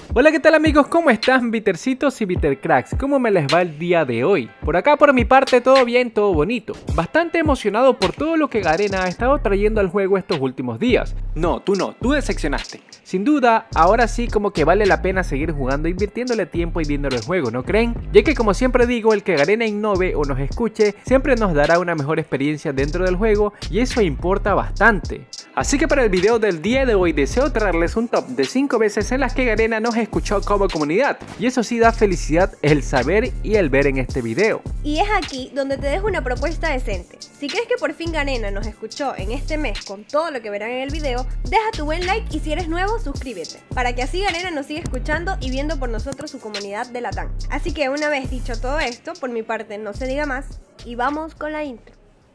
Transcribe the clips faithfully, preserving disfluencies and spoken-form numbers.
Hola, ¿qué tal amigos? ¿Cómo están, Bittercitos y Bittercracks? ¿Cómo me les va el día de hoy? Por acá por mi parte todo bien, todo bonito. Bastante emocionado por todo lo que Garena ha estado trayendo al juego estos últimos días. No, tú no, tú decepcionaste. Sin duda, ahora sí como que vale la pena seguir jugando, invirtiéndole tiempo y viéndolo el juego, ¿no creen? Ya que como siempre digo, el que Garena innove o nos escuche siempre nos dará una mejor experiencia dentro del juego y eso importa bastante. Así que para el video del día de hoy deseo traerles un top de cinco veces en las que Garena nos escuchó como comunidad. Y eso sí da felicidad el saber y el ver en este video. Y es aquí donde te dejo una propuesta decente. Si crees que por fin Garena nos escuchó en este mes con todo lo que verán en el video, deja tu buen like y si eres nuevo, suscríbete. Para que así Garena nos siga escuchando y viendo por nosotros su comunidad de Latam. Así que una vez dicho todo esto, por mi parte no se diga más y vamos con la intro.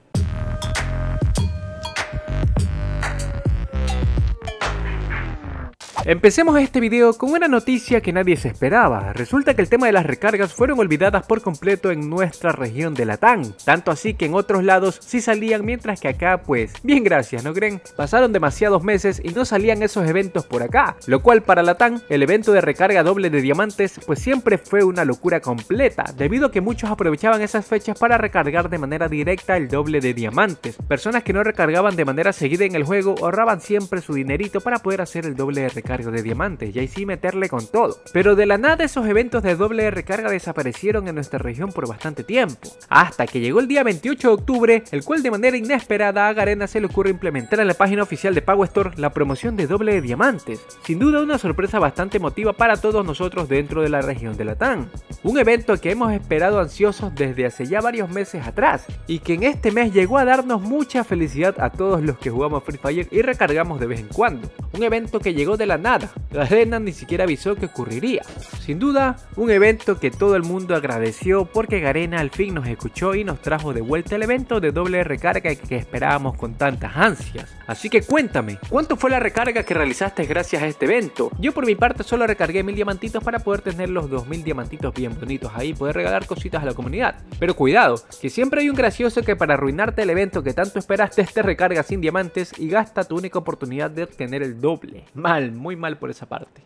Empecemos este video con una noticia que nadie se esperaba. Resulta que el tema de las recargas fueron olvidadas por completo en nuestra región de Latam. Tanto así que en otros lados sí salían, mientras que acá pues, bien gracias, ¿no creen? Pasaron demasiados meses y no salían esos eventos por acá. Lo cual para Latam, el evento de recarga doble de diamantes pues siempre fue una locura completa, debido a que muchos aprovechaban esas fechas para recargar de manera directa el doble de diamantes. Personas que no recargaban de manera seguida en el juego ahorraban siempre su dinerito para poder hacer el doble de recarga de diamantes y ahí sí meterle con todo. Pero de la nada esos eventos de doble de recarga desaparecieron en nuestra región por bastante tiempo, hasta que llegó el día veintiocho de octubre, el cual de manera inesperada a Garena se le ocurre implementar en la página oficial de Pago Store la promoción de doble de diamantes. Sin duda una sorpresa bastante emotiva para todos nosotros dentro de la región de Latam. Un evento que hemos esperado ansiosos desde hace ya varios meses atrás y que en este mes llegó a darnos mucha felicidad a todos los que jugamos Free Fire y recargamos de vez en cuando. Un evento que llegó de la nada, Garena ni siquiera avisó que ocurriría. Sin duda, un evento que todo el mundo agradeció porque Garena al fin nos escuchó y nos trajo de vuelta el evento de doble recarga que esperábamos con tantas ansias. Así que cuéntame, ¿cuánto fue la recarga que realizaste gracias a este evento? Yo por mi parte solo recargué mil diamantitos para poder tener los dos mil diamantitos bien bonitos ahí y poder regalar cositas a la comunidad. Pero cuidado, que siempre hay un gracioso que para arruinarte el evento que tanto esperaste te recarga sin diamantes y gasta tu única oportunidad de obtener el doble. Mal, muy mal por esa parte.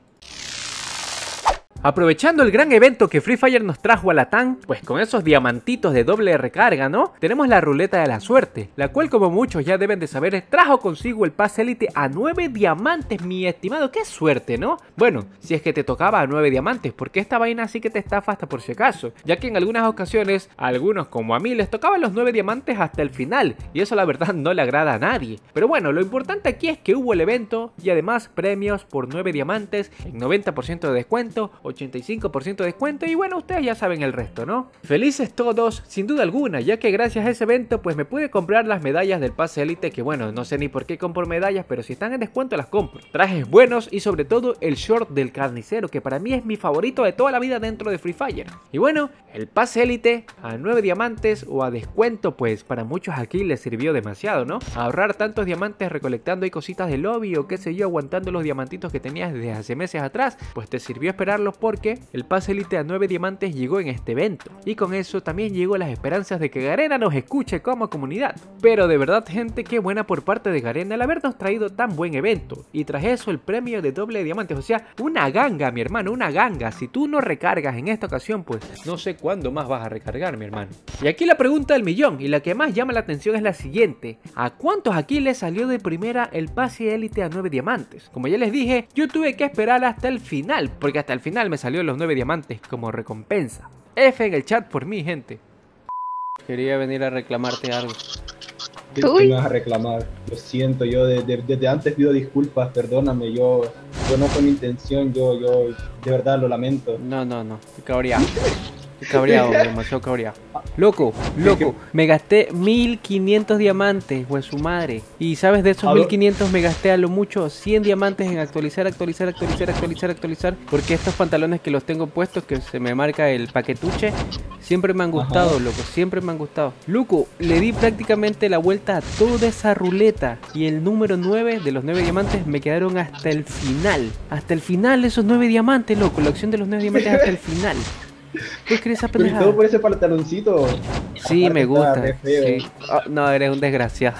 Aprovechando el gran evento que Free Fire nos trajo a Latam, pues con esos diamantitos de doble recarga, ¿no? Tenemos la ruleta de la suerte, la cual como muchos ya deben de saber, trajo consigo el pase élite a nueve diamantes, mi estimado. ¡Qué suerte!, ¿no? Bueno, si es que te tocaba a nueve diamantes, porque esta vaina sí que te estafa hasta por si acaso, ya que en algunas ocasiones, a algunos como a mí, les tocaban los nueve diamantes hasta el final, y eso la verdad no le agrada a nadie. Pero bueno, lo importante aquí es que hubo el evento, y además premios por nueve diamantes, en noventa por ciento de descuento, ochenta y cinco por ciento de descuento y bueno, ustedes ya saben el resto, ¿no? Felices todos, sin duda alguna, ya que gracias a ese evento pues me pude comprar las medallas del pase élite, que bueno, no sé ni por qué compro medallas, pero si están en descuento las compro. Trajes buenos y sobre todo el short del carnicero, que para mí es mi favorito de toda la vida dentro de Free Fire. Y bueno, el pase élite a nueve diamantes o a descuento, pues para muchos aquí les sirvió demasiado, ¿no? Ahorrar tantos diamantes recolectando ahí cositas de lobby o qué sé yo, aguantando los diamantitos que tenías desde hace meses atrás, pues te sirvió esperarlos porque el pase élite a nueve diamantes llegó en este evento. Y con eso también llegó las esperanzas de que Garena nos escuche como comunidad. Pero de verdad, gente, qué buena por parte de Garena el habernos traído tan buen evento. Y tras eso el premio de doble de diamantes, o sea, una ganga, mi hermano, una ganga. Si tú no recargas en esta ocasión, pues no sé cuándo más vas a recargar, mi hermano. Y aquí la pregunta del millón, y la que más llama la atención es la siguiente: ¿a cuántos aquí les salió de primera el pase élite a nueve diamantes? Como ya les dije, yo tuve que esperar hasta el final, porque hasta el final me salió los nueve diamantes como recompensa. F en el chat por mí, gente. Quería venir a reclamarte algo. ¿Qué me vas a reclamar? Lo siento, yo de, de, desde antes pido disculpas, perdóname, yo, yo no fue mi intención, yo, yo de verdad lo lamento. No, no, no, estoy cabreado. Estoy cabreado, demasiado cabreado. Loco, loco, me gasté mil quinientos diamantes, pues su madre. Y sabes, de esos mil quinientos me gasté a lo mucho cien diamantes en actualizar, actualizar, actualizar, actualizar, actualizar. Porque estos pantalones que los tengo puestos, que se me marca el paquetuche, siempre me han gustado, ajá, loco, siempre me han gustado. Loco, le di prácticamente la vuelta a toda esa ruleta. Y el número nueve de los nueve diamantes me quedaron hasta el final. Hasta el final esos nueve diamantes, loco, la opción de los nueve diamantes hasta el final. ¿Puedes creer esa pendejada? Todo por ese pantaloncito. Sí, aparte me gusta. Sí. Oh, no, eres un desgraciado.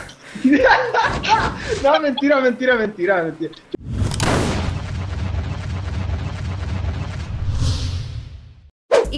No, mentira, mentira, mentira, mentira.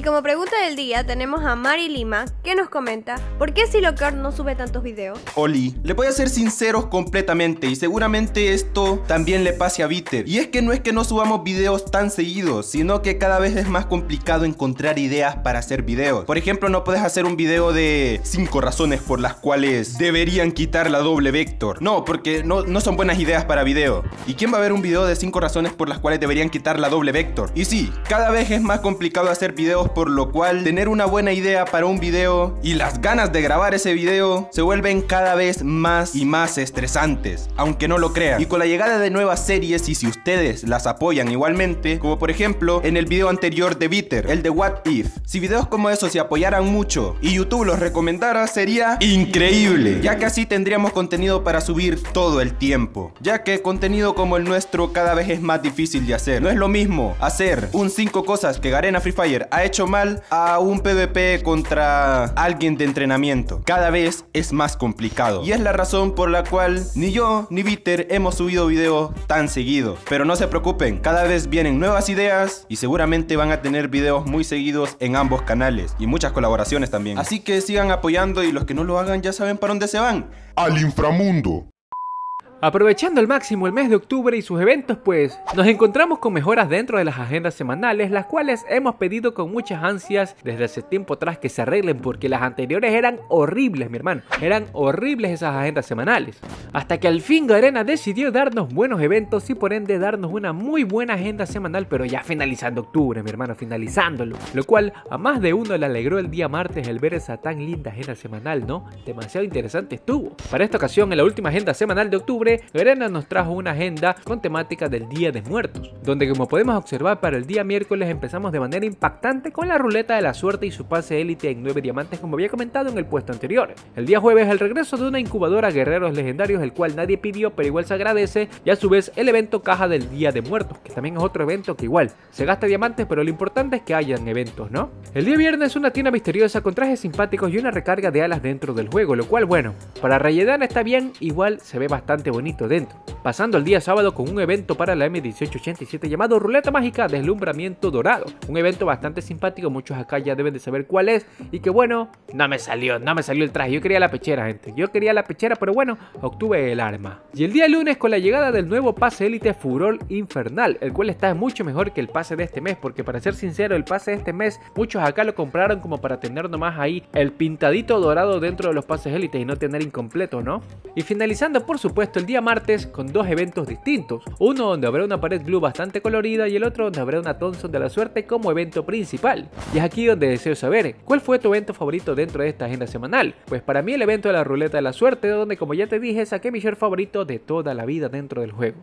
Y como pregunta del día tenemos a Mari Lima, que nos comenta: ¿por qué Silocar no sube tantos videos? Oli, le voy a ser sinceros completamente, y seguramente esto también le pase a Bitter. Y es que no es que no subamos videos tan seguidos, sino que cada vez es más complicado encontrar ideas para hacer videos. Por ejemplo, no puedes hacer un video de cinco razones por las cuales deberían quitar la doble vector. No, porque no, no son buenas ideas para video. ¿Y quién va a ver un video de cinco razones por las cuales deberían quitar la doble vector? Y sí, cada vez es más complicado hacer videos, por lo cual tener una buena idea para un video y las ganas de grabar ese video se vuelven cada vez más y más estresantes, aunque no lo crean. Y con la llegada de nuevas series, y si ustedes las apoyan igualmente, como por ejemplo en el video anterior de Bitter, el de What If, si videos como esos se apoyaran mucho y YouTube los recomendara, sería increíble, ya que así tendríamos contenido para subir todo el tiempo, ya que contenido como el nuestro cada vez es más difícil de hacer. No es lo mismo hacer un cinco cosas que Garena Free Fire ha hecho mal a un PvP contra alguien de entrenamiento. Cada vez es más complicado, y es la razón por la cual ni yo ni Bitter hemos subido videos tan seguido. Pero no se preocupen, cada vez vienen nuevas ideas y seguramente van a tener videos muy seguidos en ambos canales y muchas colaboraciones también. Así que sigan apoyando, y los que no lo hagan ya saben para dónde se van: al inframundo. Aprovechando al máximo el mes de octubre y sus eventos, pues nos encontramos con mejoras dentro de las agendas semanales, las cuales hemos pedido con muchas ansias desde hace tiempo atrás que se arreglen, porque las anteriores eran horribles, mi hermano, eran horribles esas agendas semanales. Hasta que al fin Garena decidió darnos buenos eventos y por ende darnos una muy buena agenda semanal, pero ya finalizando octubre, mi hermano, finalizándolo, lo cual a más de uno le alegró el día martes el ver esa tan linda agenda semanal, ¿no? Demasiado interesante estuvo. Para esta ocasión, en la última agenda semanal de octubre, Garena nos trajo una agenda con temática del Día de Muertos, donde como podemos observar para el día miércoles empezamos de manera impactante con la ruleta de la suerte y su pase élite en nueve diamantes, como había comentado en el puesto anterior. El día jueves el regreso de una incubadora guerreros legendarios, el cual nadie pidió pero igual se agradece, y a su vez el evento caja del Día de Muertos, que también es otro evento que igual se gasta diamantes, pero lo importante es que hayan eventos, ¿no? El día viernes una tienda misteriosa con trajes simpáticos y una recarga de alas dentro del juego, lo cual bueno, para rellenar está bien, igual se ve bastante bonito dentro. Pasando el día sábado con un evento para la M dieciocho ochenta y siete llamado Ruleta Mágica Deslumbramiento Dorado, un evento bastante simpático, muchos acá ya deben de saber cuál es, y que bueno, no me salió, no me salió el traje, yo quería la pechera, gente, yo quería la pechera, pero bueno, obtuve el arma. Y el día lunes con la llegada del nuevo pase élite Furor Infernal, el cual está mucho mejor que el pase de este mes, porque para ser sincero, el pase de este mes muchos acá lo compraron como para tener nomás ahí el pintadito dorado dentro de los pases élites y no tener incompleto, ¿no? Y finalizando por supuesto el día martes con dos eventos distintos, uno donde habrá una pared glue bastante colorida y el otro donde habrá una Thompson de la suerte como evento principal. Y es aquí donde deseo saber, ¿cuál fue tu evento favorito dentro de esta agenda semanal? Pues para mí el evento de la ruleta de la suerte, donde como ya te dije saqué mi share favorito de toda la vida dentro del juego.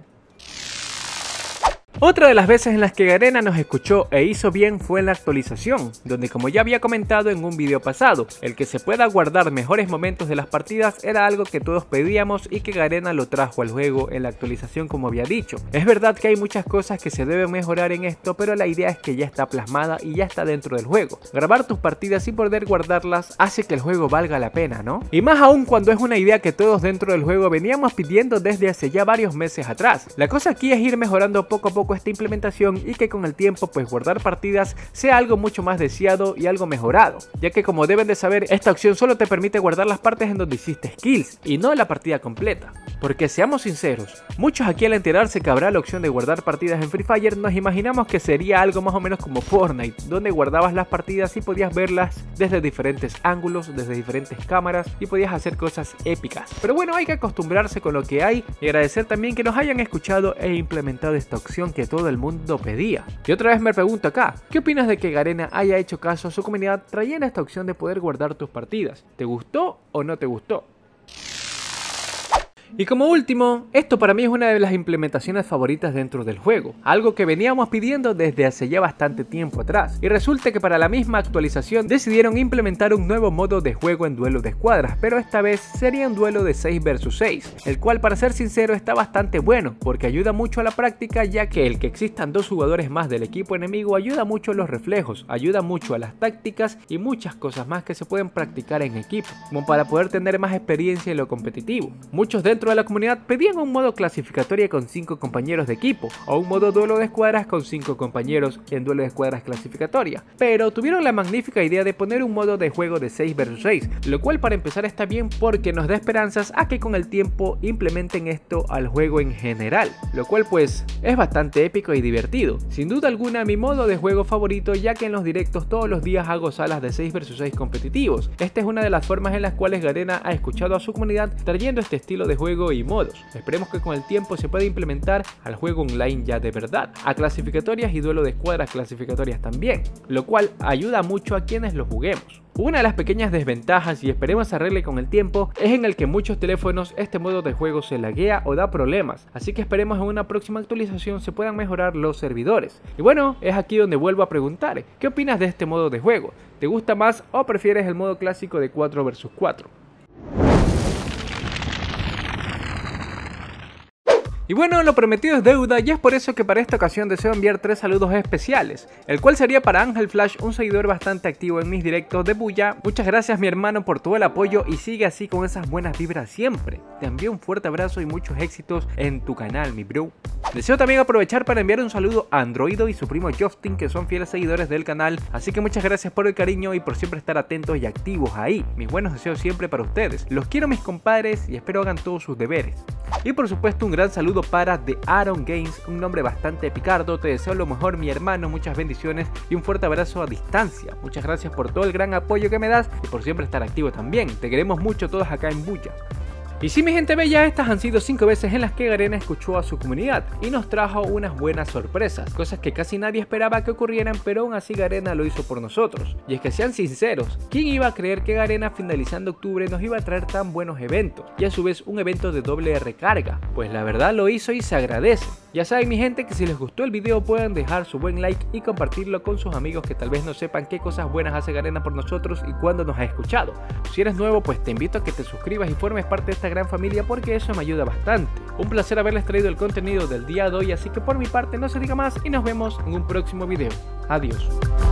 Otra de las veces en las que Garena nos escuchó e hizo bien fue en la actualización, donde como ya había comentado en un video pasado, el que se pueda guardar mejores momentos de las partidas era algo que todos pedíamos y que Garena lo trajo al juego en la actualización como había dicho. Es verdad que hay muchas cosas que se deben mejorar en esto, pero la idea es que ya está plasmada y ya está dentro del juego. Grabar tus partidas y poder guardarlas hace que el juego valga la pena, ¿no? Y más aún cuando es una idea que todos dentro del juego veníamos pidiendo desde hace ya varios meses atrás. La cosa aquí es ir mejorando poco a poco esta implementación y que con el tiempo pues guardar partidas sea algo mucho más deseado y algo mejorado, ya que como deben de saber esta opción solo te permite guardar las partes en donde hiciste kills y no la partida completa, porque seamos sinceros, muchos aquí al enterarse que habrá la opción de guardar partidas en Free Fire nos imaginamos que sería algo más o menos como Fortnite, donde guardabas las partidas y podías verlas desde diferentes ángulos, desde diferentes cámaras y podías hacer cosas épicas, pero bueno, hay que acostumbrarse con lo que hay y agradecer también que nos hayan escuchado e implementado esta opción que todo el mundo pedía. Y otra vez me pregunto acá, ¿qué opinas de que Garena haya hecho caso a su comunidad trayendo esta opción de poder guardar tus partidas? ¿Te gustó o no te gustó? Y como último, esto para mí es una de las implementaciones favoritas dentro del juego, algo que veníamos pidiendo desde hace ya bastante tiempo atrás, y resulta que para la misma actualización decidieron implementar un nuevo modo de juego en duelo de escuadras, pero esta vez sería un duelo de seis versus seis, el cual para ser sincero está bastante bueno, porque ayuda mucho a la práctica, ya que el que existan dos jugadores más del equipo enemigo ayuda mucho a los reflejos, ayuda mucho a las tácticas y muchas cosas más que se pueden practicar en equipo, como para poder tener más experiencia en lo competitivo. Muchos dentro dentro de la comunidad pedían un modo clasificatoria con cinco compañeros de equipo o un modo duelo de escuadras con cinco compañeros en duelo de escuadras clasificatoria, pero tuvieron la magnífica idea de poner un modo de juego de seis versus seis, lo cual para empezar está bien porque nos da esperanzas a que con el tiempo implementen esto al juego en general, lo cual pues es bastante épico y divertido. Sin duda alguna mi modo de juego favorito, ya que en los directos todos los días hago salas de seis versus seis competitivos. Esta es una de las formas en las cuales Garena ha escuchado a su comunidad trayendo este estilo de juego y modos. Esperemos que con el tiempo se pueda implementar al juego online ya de verdad, a clasificatorias y duelo de escuadras clasificatorias también, lo cual ayuda mucho a quienes lo juguemos. Una de las pequeñas desventajas, y esperemos se arregle con el tiempo, es en el que en muchos teléfonos este modo de juego se laguea o da problemas, así que esperemos en una próxima actualización se puedan mejorar los servidores. Y bueno, es aquí donde vuelvo a preguntar, ¿qué opinas de este modo de juego? ¿Te gusta más o prefieres el modo clásico de cuatro versus cuatro? Y bueno, lo prometido es deuda y es por eso que para esta ocasión deseo enviar tres saludos especiales, el cual sería para Ángel Flash, un seguidor bastante activo en mis directos de Bulla. Muchas gracias mi hermano por todo el apoyo y sigue así con esas buenas vibras siempre. Te envío un fuerte abrazo y muchos éxitos en tu canal, mi bro. Deseo también aprovechar para enviar un saludo a Androido y su primo Justin, que son fieles seguidores del canal, así que muchas gracias por el cariño y por siempre estar atentos y activos ahí. Mis buenos deseos siempre para ustedes. Los quiero mis compadres y espero hagan todos sus deberes. Y por supuesto un gran saludo para The Aaron Games, un nombre bastante picardo. Te deseo lo mejor mi hermano, muchas bendiciones y un fuerte abrazo a distancia. Muchas gracias por todo el gran apoyo que me das y por siempre estar activo también. Te queremos mucho todos acá en Bulla. Y sí mi gente bella, estas han sido cinco veces en las que Garena escuchó a su comunidad y nos trajo unas buenas sorpresas, cosas que casi nadie esperaba que ocurrieran, pero aún así Garena lo hizo por nosotros. Y es que sean sinceros, ¿quién iba a creer que Garena finalizando octubre nos iba a traer tan buenos eventos? Y a su vez un evento de doble recarga, pues la verdad lo hizo y se agradece. Ya saben mi gente que si les gustó el video pueden dejar su buen like y compartirlo con sus amigos que tal vez no sepan qué cosas buenas hace Garena por nosotros y cuándo nos ha escuchado. Si eres nuevo pues te invito a que te suscribas y formes parte de esta gran familia porque eso me ayuda bastante. Un placer haberles traído el contenido del día de hoy, así que por mi parte no se diga más y nos vemos en un próximo video. Adiós.